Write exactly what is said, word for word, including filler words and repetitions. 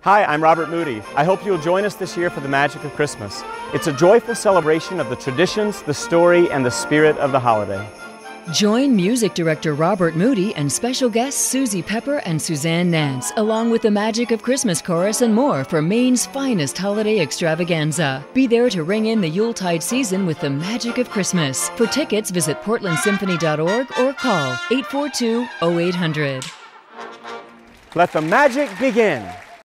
Hi, I'm Robert Moody. I hope you'll join us this year for the Magic of Christmas. It's a joyful celebration of the traditions, the story, and the spirit of the holiday. Join music director Robert Moody and special guests Susie Pepper and Suzanne Nance, along with the Magic of Christmas chorus and more for Maine's finest holiday extravaganza. Be there to ring in the Yuletide season with the Magic of Christmas. For tickets, visit portland symphony dot org or call eight four two, oh eight hundred. Let the magic begin.